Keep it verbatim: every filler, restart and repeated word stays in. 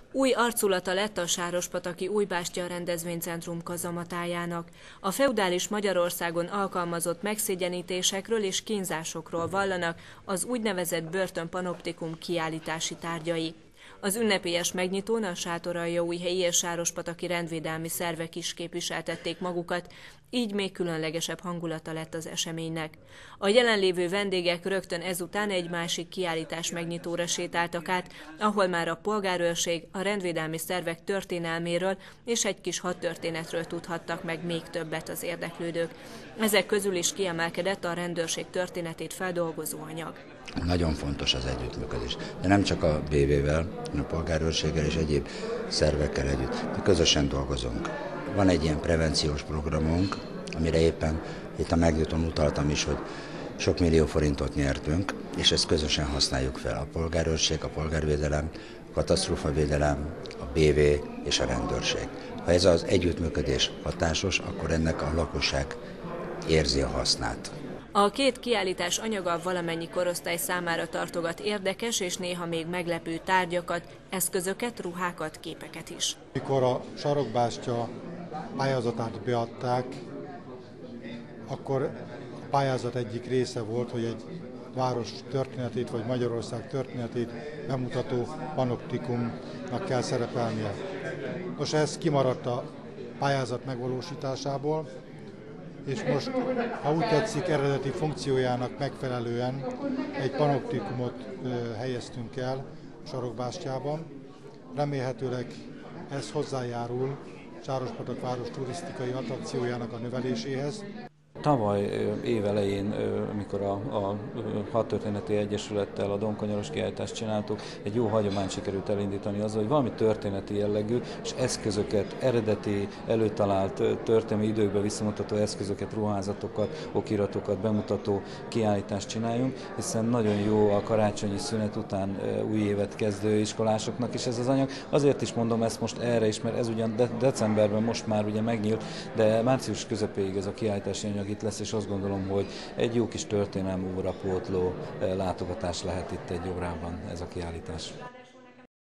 Új arculata lett a sárospataki Újbástya rendezvénycentrum kazamatájának. A feudális Magyarországon alkalmazott megszégyenítésekről és kínzásokról vallanak az úgynevezett börtönpanoptikum kiállítási tárgyai. Az ünnepélyes megnyitón a sátoraljaújhelyi és sárospataki rendvédelmi szervek is képviseltették magukat, így még különlegesebb hangulata lett az eseménynek. A jelenlévő vendégek rögtön ezután egy másik kiállítás megnyitóra sétáltak át, ahol már a polgárőrség, a rendvédelmi szervek történelméről és egy kis hadtörténetről tudhattak meg még többet az érdeklődők. Ezek közül is kiemelkedett a rendőrség történetét feldolgozó anyag. Nagyon fontos az együttműködés, de nem csak a bé vé-vel, hanem a polgárőrséggel és egyéb szervekkel együtt. Mi közösen dolgozunk. Van egy ilyen prevenciós programunk, amire éppen itt a megnyitón utaltam is, hogy sok millió forintot nyertünk, és ezt közösen használjuk fel. A polgárőrség, a polgárvédelem, a katasztrófavédelem, a bé vé és a rendőrség. Ha ez az együttműködés hatásos, akkor ennek a lakosság érzi a hasznát. A két kiállítás anyaga valamennyi korosztály számára tartogat érdekes és néha még meglepő tárgyakat, eszközöket, ruhákat, képeket is. Mikor a Sarokbástya pályázatát beadták, akkor a pályázat egyik része volt, hogy egy város történetét vagy Magyarország történetét bemutató panoptikumnak kell szerepelnie. Most ez kimaradt a pályázat megvalósításából, és most, ha úgy tetszik, eredeti funkciójának megfelelően egy panoptikumot helyeztünk el Sarokbástyában. Remélhetőleg ez hozzájárul Sárospatak város turisztikai attrakciójának a növeléséhez. Tavaly évelején, amikor a, a Hadtörténeti Egyesülettel a Domkonyoros kiállítást csináltuk, egy jó hagyományt sikerült elindítani azzal, hogy valami történeti jellegű és eszközöket, eredeti, előtalált történelmi időkbe visszamutató eszközöket, ruházatokat, okiratokat bemutató kiállítást csináljunk, hiszen nagyon jó a karácsonyi szünet után új évet kezdő iskolásoknak is ez az anyag. Azért is mondom ezt most erre is, mert ez ugyan de decemberben most már ugye megnyílt, de március közepéig ez a kiállítási anyag itt lesz, és azt gondolom, hogy egy jó kis történelmi órapótló látogatás lehet itt egy órában ez a kiállítás.